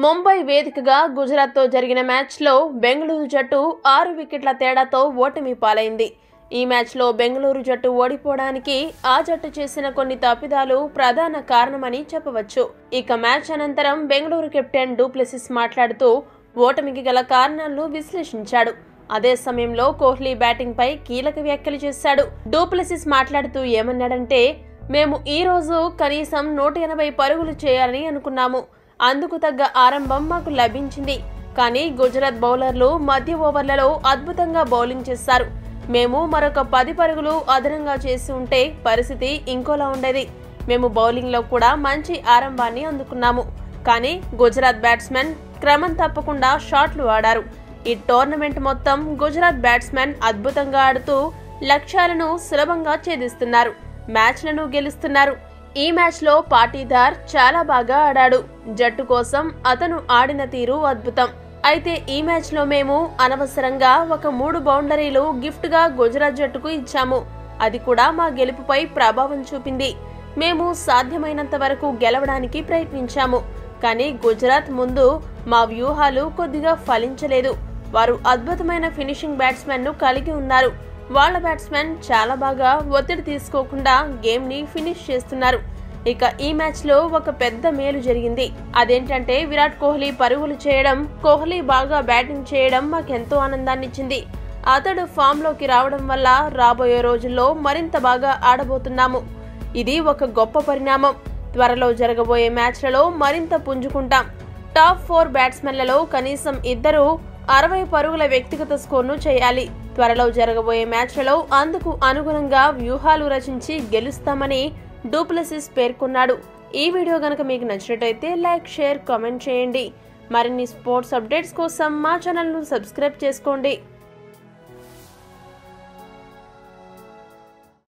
ముంబై వేదికగా గుజరాత్తో జరిగిన మ్యాచ్లో బెంగళూరు జట్టు 6 వికెట్ల తేడాతో ఓటమి పాలైంది. ఈ మ్యాచ్లో బెంగళూరు జట్టు ఓడిపోవడానికి ఆ జట్టు చేసిన కొన్ని తప్పిదాలు ప్రధాన కారణమని చెప్పవచ్చు. ఇక మ్యాచ్ అనంతరం బెంగళూరు కెప్టెన్ డూప్లెసిస్ మాట్లాడుతూ ఓటమికి గల కారణాలను విశ్లేషించాడు. అదే సమయంలో కోహ్లీ బ్యాటింగ్ పై కీలక వ్యాఖ్యలు చేశాడు. డూప్లెసిస్ మాట్లాడుతూ ఏమన్నాడంటే, మేము ఈ రోజు కనీసం 180 పరుగులు చేయాలని అనుకున్నాము. అందుకు తగ్గ ఆరంభం మాకు లభించింది. కానీ గుజరాత్ బౌలర్లు మధ్య ఓవర్లలో అద్భుతంగా బౌలింగ్ చేశారు. మేము మరొక 10 పరుగులు అదనంగా చేసి ఉంటే పరిస్థితి ఇంకోలా ఉండేది. మేము బౌలింగ్లో కూడా మంచి ఆరంభాన్ని అందుకున్నాము. కానీ గుజరాత్ బ్యాట్స్మెన్ క్రమం తప్పకుండా షాట్లు ఆడారు. ఈ టోర్నమెంట్ మొత్తం గుజరాత్ బ్యాట్స్మెన్ అద్భుతంగా ఆడుతూ లక్ష్యాలను సులభంగా ఛేదిస్తున్నారు, మ్యాచ్లను గెలుస్తున్నారు. ఈ మ్యాచ్లో పాటీదార్ చాలా బాగా ఆడాడు. జట్టు కోసం అతను ఆడిన తీరు అద్భుతం. అయితే ఈ మ్యాచ్లో మేము అనవసరంగా ఒక 3 బౌండరీలు గిఫ్ట్గా గుజరాత్ జట్టుకు ఇచ్చాము. అది కూడా మా గెలుపుపై ప్రభావం చూపింది. మేము సాధ్యమైనంత వరకు గెలవడానికి ప్రయత్నించాము. కానీ గుజరాత్ ముందు మా వ్యూహాలు కొద్దిగా ఫలించలేదు. వారు అద్భుతమైన ఫినిషింగ్ బ్యాట్స్మెన్ను కలిగి ఉన్నారు. వాళ్ళ బ్యాట్స్మెన్ చాలా బాగా ఒత్తిడి తీసుకోకుండా గేమ్ని ఫినిష్ చేస్తున్నారు. ఇక ఈ మ్యాచ్లో ఒక పెద్ద మేలు జరిగింది. అదేంటంటే విరాట్ కోహ్లీ పరుగులు చేయడం, కోహ్లీ బాగా బ్యాటింగ్ చేయడం మాకెంతో ఆనందాన్నిచ్చింది. అతడు ఫామ్లోకి రావడం వల్ల రాబోయే రోజుల్లో మరింత బాగా ఆడబోతున్నాము. ఇది ఒక గొప్ప పరిణామం. త్వరలో జరగబోయే మ్యాచ్లలో మరింత పుంజుకుంటాం. టాప్ 4 బ్యాట్స్మెన్లలో కనీసం 2 60 పరుగుల వ్యక్తిగత స్కోర్ను చేయాలి. త్వరలో జరగబోయే మ్యాచ్లలో అందుకు అనుగుణంగా వ్యూహాలు రచించి గెలుస్తామని డూప్లెసిస్ పేర్కొన్నాడు. ఈ వీడియో గనక మీకు నచ్చినట్టయితే లైక్, షేర్, కామెంట్ చేయండి. మరిన్ని స్పోర్ట్స్ అప్డేట్స్ కోసం మా ఛానల్ను సబ్స్క్రైబ్ చేసుకోండి.